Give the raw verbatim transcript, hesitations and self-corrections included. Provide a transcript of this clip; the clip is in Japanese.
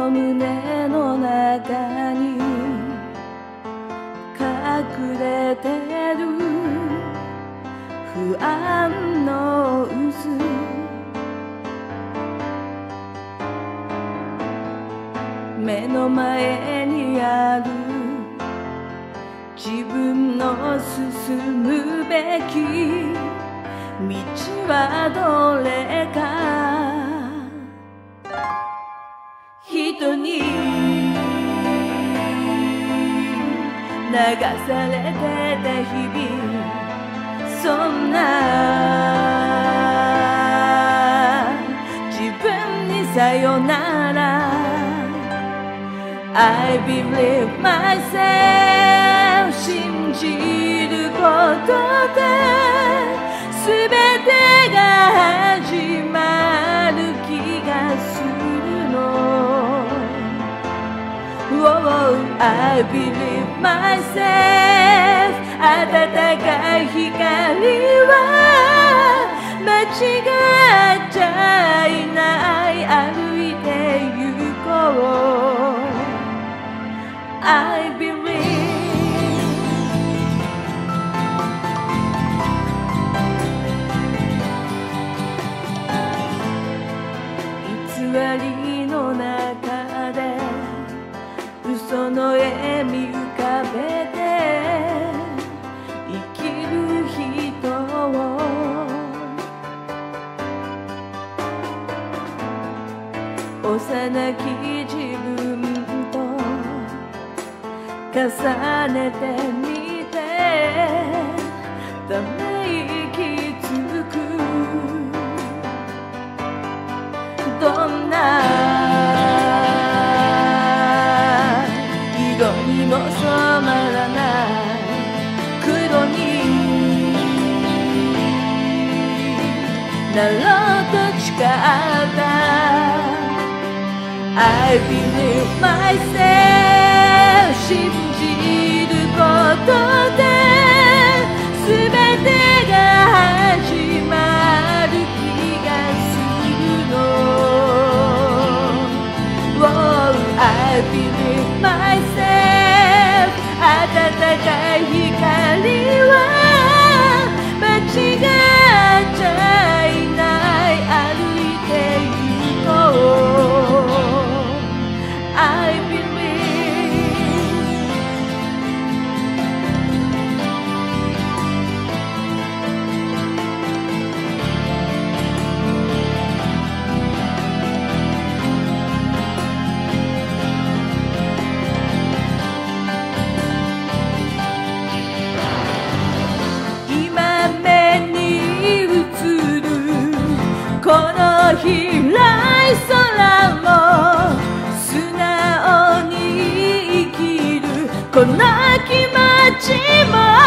の胸の中に隠れてる不安の渦、目の前にある自分の進むべき道はどれか。人に流されてた日々、そんな自分にさよなら。 I believe myself 信じることで全てが始まる気がするの。 Oh, I believe myself 暖かい光は間違っちゃいない。歩いて行こう。 I believe 偽りの中で嘘の絵見浮かべて生きる人を幼き自分と重ねてみてため息つく。どんな色にも染まらない黒になろうと誓った。 I believe myself 信じることで全てが始まる気がするの。 Oh, I believe myself 暖かい光は間違っちゃいない。歩いて行こう。 I believe 今目に映るこの広い空も素直に生きるこの気持ちも